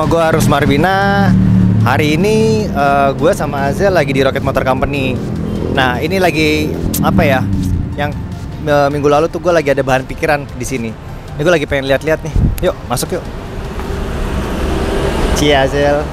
Nama gue Arus Marbina. Hari ini gue sama Azel lagi di Rocket Motor Company. Nah ini lagi apa ya? Yang minggu lalu tuh gue lagi ada bahan pikiran di sini. Ini gue lagi pengen lihat-lihat nih. Yuk masuk yuk. Cie Azel.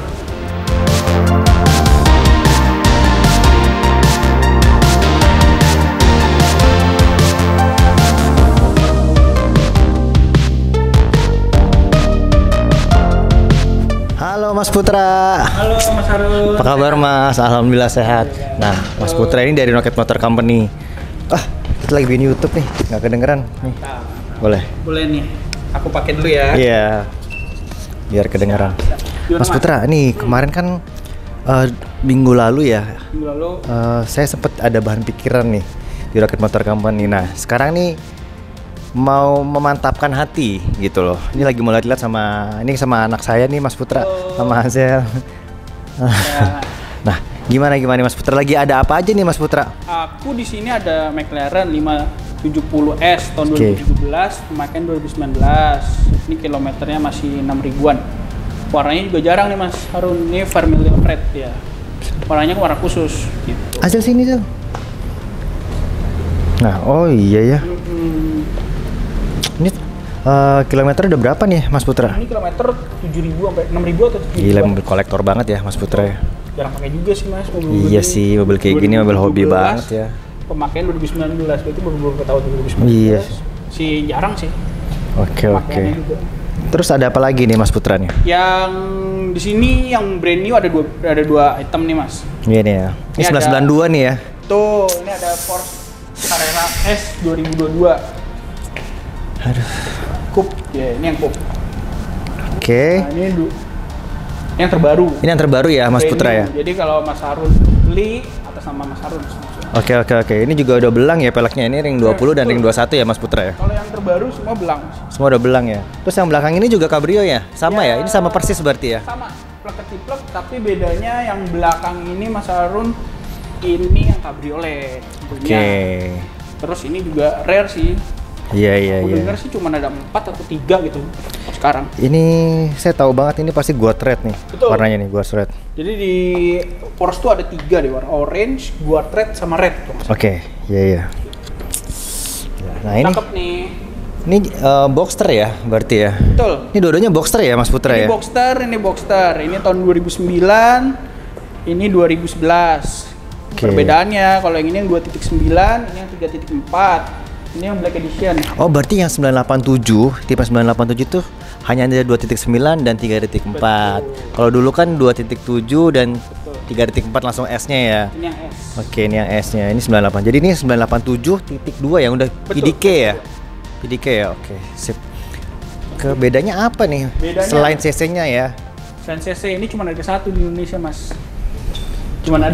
Halo Mas Putra. Halo Mas Harun. Apa kabar Mas? Alhamdulillah sehat. Nah Mas Putra ini dari Rocket Motor Company. Kita lagi bikin YouTube nih, nggak kedengeran nih. Boleh? Boleh nih. Aku pakai dulu ya. Iya. Biar kedengeran. Mas Putra, nih kemarin kan minggu lalu ya. Minggu lalu. Saya sempat ada bahan pikiran nih di Rocket Motor Company. Nah sekarang nih mau memantapkan hati gitu loh. Ini lagi mau lihat sama anak saya nih Mas Putra sama Azel. Ya. Nah, gimana Mas Putra, lagi ada apa aja nih Mas Putra? Aku di sini ada McLaren 570S tahun 2017, pemakaian 2019. Ini kilometernya masih 6 ribuan. Warnanya juga jarang nih Mas Harun. Ini Vermilion Red ya. Warnanya warna khusus gitu. Azel sini Azel. Nah, oh iya ya. Ini kilometer udah berapa nih Mas Putra? Ini kilometer 7.000 sampai 6.000 atau 7.000. Gila, mobil kolektor banget ya Mas Putra ya. Jarang pakai juga sih Mas mobil. Iya sih, mobil kayak gini mobil hobi banget ya. Pemakaian 2019, berarti beberapa tahun 2019. Iya. Si jarang sih. Oke. Juga. Terus ada apa lagi nih Mas Putra nih? Yang di sini yang brand new ada dua item nih Mas. Iya nih ya. Ini 1992 nih ya. Tuh, ini ada Porsche Carrera S 2022. Aduh. Coupe, ya ini yang coupe. Oke. Nah, ini yang terbaru. Ini yang terbaru ya Mas Brand Putra new. ya. Jadi kalau Mas Harun beli atas nama Mas Harun. Oke. Ini juga udah belang ya peleknya. Ini ring 20 dan ring 21 ya Mas Putra ya. Kalau yang terbaru semua belang. Semua udah belang ya. Terus yang belakang ini juga Cabrio ya? Sama ya? Ini sama persis berarti ya? Sama, plek-ketiplek, tapi bedanya yang belakang ini Mas Harun ini yang cabriolet. Oke. Terus ini juga rare sih. Iya. Aku dengar sih cuma ada 4 atau 3 gitu sekarang. Ini saya tahu banget ini pasti Guard Red nih. Betul. Warnanya nih Guard Red. Jadi di Porsche tuh ada 3 deh, warna orange, Guard Red sama red. Oke, iya. Nah ini. Cakep nih. Ini Boxster ya berarti ya? Betul. Ini dua-duanya Boxster ya Mas Putra Ini ya? Ini Boxster. Ini tahun 2009, ini 2011. Okay. Perbedaannya kalau yang ini yang 2.9, ini yang 3.4. Ini yang Black Edition. Oh, berarti yang 987, tipe 987 tuh hanya ada 2.9 dan 3.4. Kalau dulu kan 2.7 dan 3.4 langsung S-nya ya. Ini yang S. Oke, ini yang S-nya. Ini 98. Jadi ini 987.2 yang udah PDK ya. PDK ya. Oke, sip. Bedanya apa nih? Selain CC-nya ya. Selain CC ini cuma ada satu di Indonesia, Mas. Cuma ada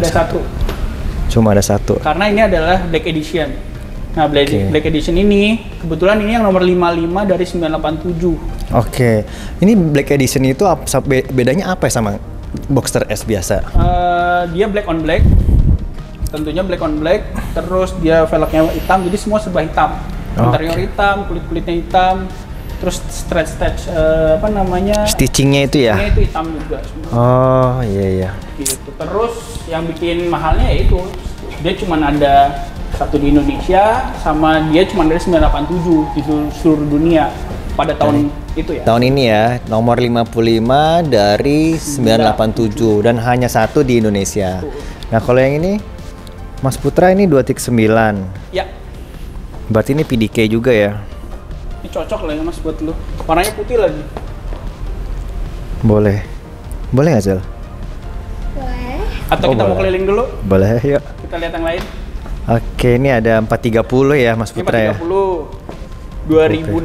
satu. Karena ini adalah Black Edition. Nah, Black Edition ini kebetulan ini yang nomor 55 dari 987. Oke. Ini Black Edition itu bedanya apa ya sama Boxster S biasa? Dia black on black. Tentunya black on black. Terus dia velgnya hitam, jadi semua serba hitam. Interior hitam, kulit-kulitnya hitam. Terus stretch stitchingnya itu ya? Stitchingnya itu hitam juga semua. Oh iya. Gitu. Terus yang bikin mahalnya ya itu dia cuma ada satu di Indonesia, sama dia cuma dari 987 di seluruh dunia pada tahun itu ya. Tahun ini ya, nomor 55 dari 987 dan hanya satu di Indonesia. Nah kalau yang ini Mas Putra ini 2.9. Ya. Berarti ini PDK juga ya? Ini cocok lah ya Mas buat lu. Warnanya putih lagi. Boleh nggak Zel? Boleh. Atau kita mau keliling dulu? Boleh, yuk. Kita lihat yang lain. Oke, ini ada 430 ya Mas Putra ya? 2006.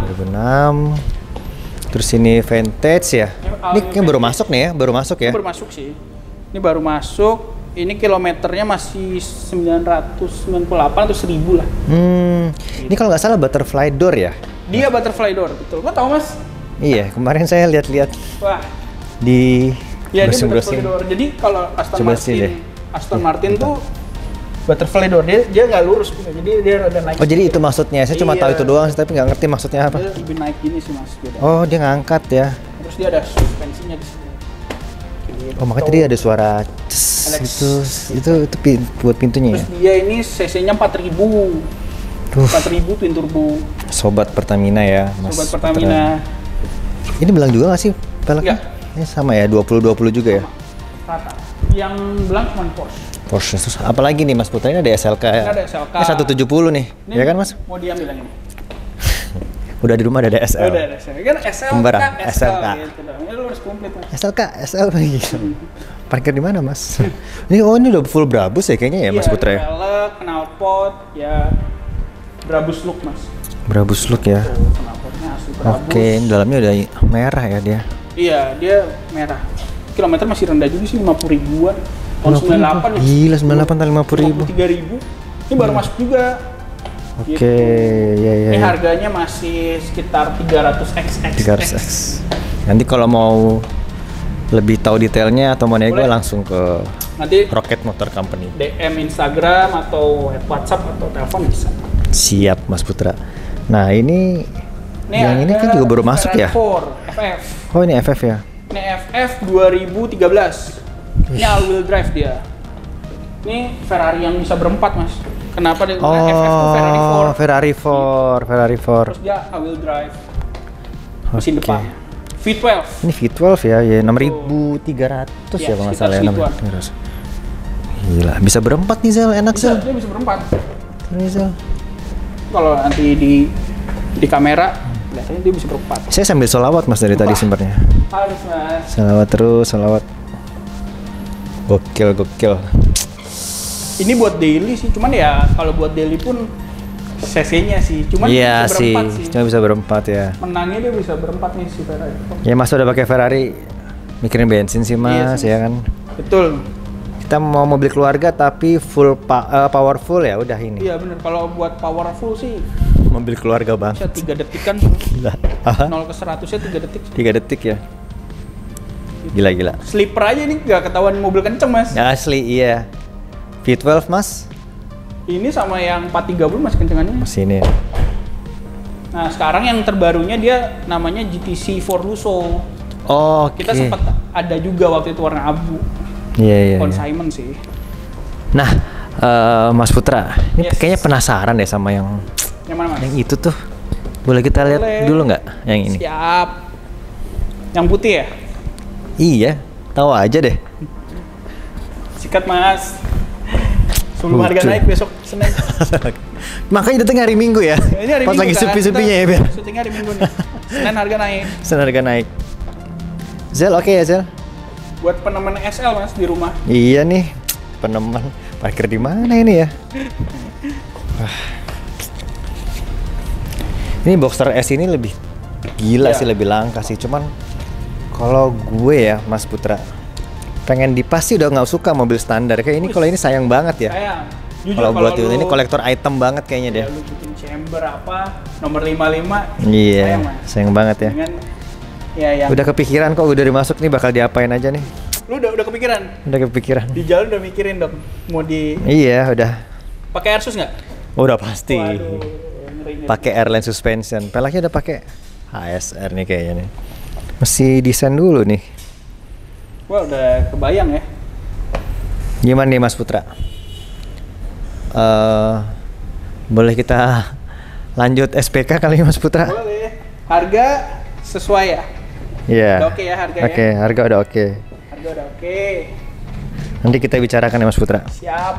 Terus ini vintage ya? Ini baru masuk nih ya? Baru masuk ya? Baru masuk sih. Ini baru masuk. Ini kilometernya masih 998 atau 1000 lah. Ini kalau nggak salah butterfly door ya? Dia butterfly door, betul. Kok tahu Mas? Iya, kemarin saya lihat-lihat. Wah. Di ya, ini butterfly door. Jadi kalau Aston Martin tuh butterfly door, dia nggak lurus, jadi dia rada naik. Oh, jadi itu maksudnya. Saya cuma tahu itu doang, tapi nggak ngerti maksudnya apa. Dia lebih naik gini sih Mas. Oh, dia ngangkat ya. Terus dia ada suspensinya di sini. Gitu. Oh makanya tadi ada suara ces, itu buat pintunya Terus ya. dia ini cc-nya 4000. 4000 twin turbo. Sobat Pertamina ya, Mas. Sobat Pertamina. Ini belang juga nggak sih peleknya? Enggak. Ini sama ya, 20-20 juga ya? Rata. Yang belang cuma Porsche. Porsche. Terus apalagi nih Mas Putra, ini ada SLK ya? Ini ada SLK. Ini 170 nih, Ini ya kan Mas? Mau diambil yang ini. Udah di rumah ada SL. Udah ada SL. Kan SL Kembaran, kan SL SLK. gitu dong. Ini lu harus komplit Mas. SLK, SL lagi. Parkir di mana Mas? Ini udah full Brabus ya kayaknya ya Mas Putra ya? Velg, knalpot, ya Brabus look Mas. Brabus look ya. Tuh, knalpotnya asli Brabus. Oke, ini dalamnya udah merah ya dia. Iya, dia merah. Kilometer masih rendah juga sih, 50 ribuan. Tahun 98 nih. Gila, 98 kali 50 ribu. 53.000. Ini baru masuk juga. Oke, ya. Ini harganya masih sekitar 300 300X. Nanti kalau mau lebih tahu detailnya atau mau nego Boleh. langsung ke Nanti Rocket Motor Company. DM Instagram atau WhatsApp atau telepon bisa. Siap Mas Putra. Nah ini yang ini kan ada juga baru masuk ya? Ferrari 4 FF. Oh ini FF ya? Ini FF 2013. Ini all wheel drive dia. Ini Ferrari yang bisa berempat Mas. Kenapa dia Oh FF itu Ferrari 4? Ferrari 4. Terus dia all wheel drive. Mesin Oke. depan. V12. Ini V12 ya, 6.300 ya Iya, kalau nggak sekitar salah ya. segituan. 6.300. Gila, bisa berempat nih Zel, enak Bisa, Zel. dia bisa berempat. Ini Zel. Kalau nanti di kamera kelihatannya dia bisa berempat. Saya sambil sholawat Mas dari tadi sumbernya. Harus Mas. Sholawat terus, sholawat. Gokil. Ini buat daily sih, cuman ya kalau buat daily pun cc-nya sih, cuman Iya bisa sih, berempat sih. cuma bisa berempat ya. Menangnya dia bisa berempat nih si Ferrari. Ya Mas udah pakai Ferrari, mikirin bensin sih Mas, sih, ya kan. Betul. Kita mau mobil keluarga tapi full powerful ya udah ini. Iya bener, kalau buat powerful sih Mobil keluarga bisa banget. 3 detik kan. Gila. Aha, 0 ke 100-nya 3 detik. 3 detik ya. Gila. Sleeper aja nih nggak ketahuan mobil kenceng Mas. Ya, asli iya. V12 Mas, Ini sama yang 430 masih kencengannya. sini. Nah sekarang yang terbarunya dia namanya GTC Forluso. Oh, Kita sempat ada juga waktu itu warna abu. Iya. Consignment sih. Nah, Mas Putra, ini Yes. kayaknya penasaran deh sama yang Yang mana Mas? itu tuh. Boleh kita lihat Boleh. dulu nggak yang ini? Siap. Yang putih ya? Iya, tahu aja deh. Sikat Mas. Sebelum harga Lucu. naik besok Senin. Makanya datang hari Minggu ya. Ini hari Pas Minggu lagi kan? sepi-sepinya ya, Kita biar syutingnya hari Minggu nih. Senin harga naik. harga naik. Zel, oke ya Zel? Buat peneman SL Mas di rumah. Iya nih, peneman parkir di mana ini ya? Wah. Ini Boxster S ini lebih gila Iya. sih, lebih langka sih. Cuman kalau gue ya, Mas Putra, pengen dipas sih udah nggak suka mobil standar kayak ini. Kalau ini sayang banget ya. Sayang. Jujur Kalau buat lu- ini kolektor item banget kayaknya ya, deh. lu bikin chamber apa nomor 55 Iya, sayang, Mas. sayang banget ya. dengan ya yang Udah kepikiran kok udah dimasuk nih bakal diapain aja nih. lu udah kepikiran Udah kepikiran. di jalan udah mikirin dong mau di Iya, udah. pakai Airsus nggak? Udah pasti. Waduh, ngeri. Pakai airline suspension. Peleknya udah pakai HSR nih kayaknya nih. Mesti desain dulu nih. Wah udah kebayang ya. Gimana nih Mas Putra? Boleh kita lanjut SPK kali Mas Putra? Boleh. Harga sesuai ya? Iya. Udah oke ya harga ya? Oke, harga udah oke. Harga udah oke. Nanti kita bicarakan ya Mas Putra. Siap.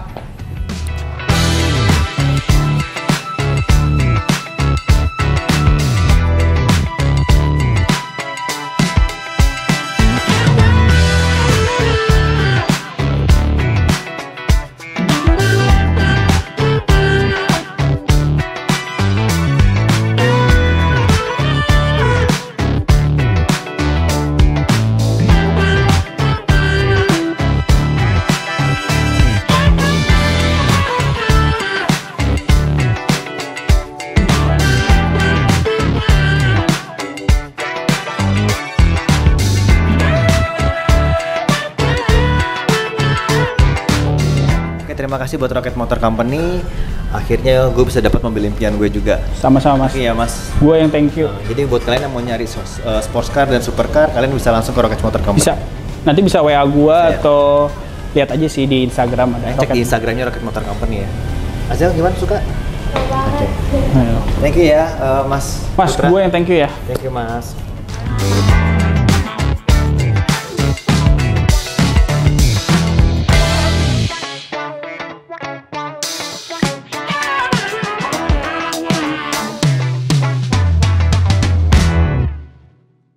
Oke, terima kasih buat Rocket Motor Company akhirnya gue bisa dapat mobil impian gue juga. Sama-sama mas. Iya mas. Gue yang thank you. Jadi buat kalian yang mau nyari sports car dan supercar, kalian bisa langsung ke Rocket Motor Company. Bisa. Nanti bisa WA gue Bisa, ya? atau lihat aja sih di Instagram ada. Cek di Instagramnya Rocket Motor Company ya. Azel gimana, suka? Banget. Ayo. Thank you ya, Mas. Mas, Putra. gue yang thank you ya. Thank you Mas.